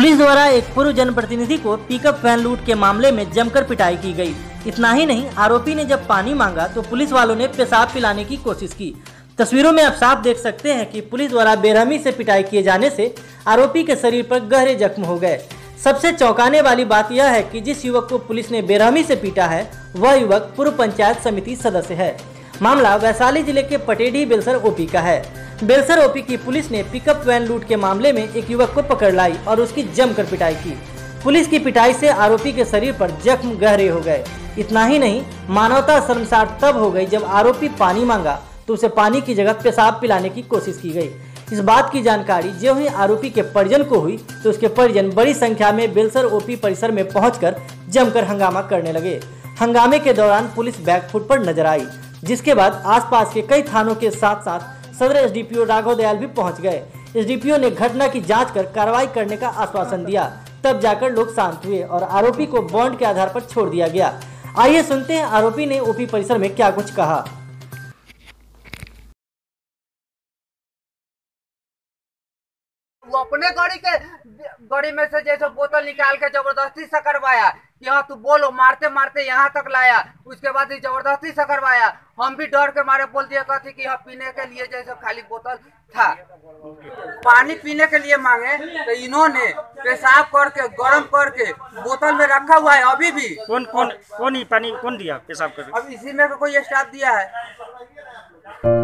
Police द्वारा एक पूर्व जनप्रतिनिधि को पिकअप वैन लूट के मामले में जमकर पिटाई की गई। इतना ही नहीं, आरोपी ने जब पानी मांगा तो पुलिस वालों ने पेशाब पिलाने की कोशिश की। तस्वीरों में आप साफ देख सकते हैं कि पुलिस द्वारा बेरहमी से पिटाई किए जाने से आरोपी के शरीर पर गहरे जख्म हो गए। सबसे चौंकाने वाली बात यह है कि जिस युवक को पुलिस ने बेरहमी से पीटा है वह युवक पूर्व पंचायत समिति सदस्य है। मामला वैशाली जिले के पटेढ़ी बेलसर ओपी का है। बेलसर ओपी की पुलिस ने पिकअप वैन लूट के मामले में एक युवक को पकड़ लाई और उसकी जमकर पिटाई की। पुलिस की पिटाई से आरोपी के शरीर पर जख्म गहरे हो गए। इतना ही नहीं, मानवता शर्मसार तब हो गई जब आरोपी पानी मांगा तो उसे पानी की जगह पेशाब पिलाने की कोशिश की गई। इस बात की जानकारी जो ही आरोपी के परिजन को हुई तो उसके परिजन बड़ी संख्या में बेलसर ओपी परिसर में पहुंचकर जमकर हंगामा करने लगे। हंगामे के दौरान पुलिस बैकफुट पर नजर आई, जिसके बाद आसपास के कई थानों के साथ साथ सदर एसडीपीओ राघव दयाल भी पहुंच गए। एसडीपीओ ने घटना की जांच कर कार्रवाई करने का आश्वासन दिया। तब जाकर लोग शांत हुए और आरोपी को बॉन्ड के आधार पर छोड़ दिया गया। आइए सुनते हैं आरोपी ने ओपी परिसर में क्या कुछ कहा। वो अपने गाड़ी में से जैसे बोतल निकाल के जबरदस्ती से करवाया कि हाँ तू बोलो, मारते मारते यहाँ तक लाया। उसके बाद जबरदस्ती से करवाया। हम भी डर के मारे बोल दिया कहते कि हाँ पीने के लिए जैसे खाली बोतल था, पानी पीने के लिए मांगे तो इन्होंने पेशाब करके गर्म करके बोतल में रखा हुआ है। अभी भी कौन ही पानी कौन दिया पेशाब कर? अब इसी में कोई स्टाफ दिया है।